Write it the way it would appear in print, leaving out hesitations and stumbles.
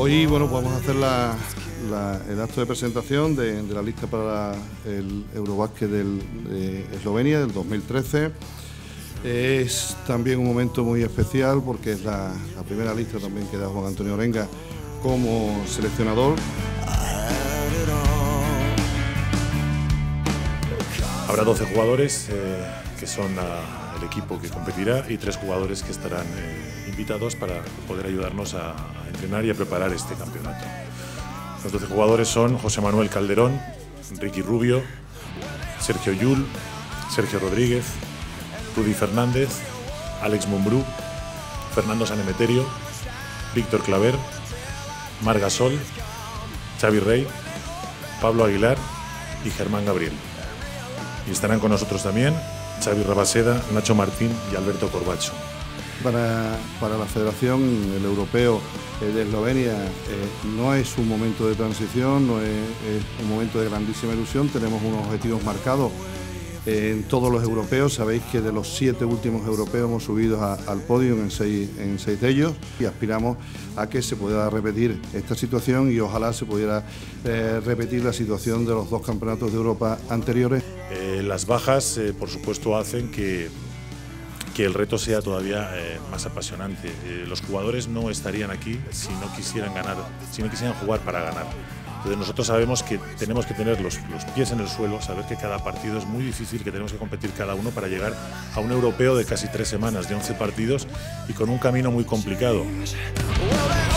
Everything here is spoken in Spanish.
Hoy, bueno, vamos a hacer el acto de presentación de la lista para el Eurobásquet de Eslovenia del 2013. Es también un momento muy especial porque es la primera lista también que da Juan Antonio Orenga como seleccionador. Habrá 12 jugadores que son el equipo que competirá y 3 jugadores que estarán invitados para poder ayudarnos a entrenar y a preparar este campeonato. Los 12 jugadores son José Manuel Calderón, Ricky Rubio, Sergio Llull, Sergio Rodríguez, Rudy Fernández, Alex Mumbrú, Fernando Sanemeterio, Víctor Claver, Marc Gasol, Xavi Rey, Pablo Aguilar y Germán Gabriel. Y estarán con nosotros también Xavi Rabaseda, Nacho Martín y Alberto Corbacho. Para la Federación, el europeo de Eslovenia no es un momento de transición, no es un momento de grandísima ilusión. Tenemos unos objetivos marcados en todos los europeos. Sabéis que de los 7 últimos europeos hemos subido al podio en 6 de ellos y aspiramos a que se pueda repetir esta situación y ojalá se pudiera repetir la situación de los 2 campeonatos de Europa anteriores. Las bajas, por supuesto, hacen que el reto sea todavía más apasionante. Los jugadores no estarían aquí si no quisieran ganar, si no quisieran jugar para ganar. Entonces nosotros sabemos que tenemos que tener los pies en el suelo, saber que cada partido es muy difícil, que tenemos que competir cada uno para llegar a un europeo de casi 3 semanas, de 11 partidos y con un camino muy complicado.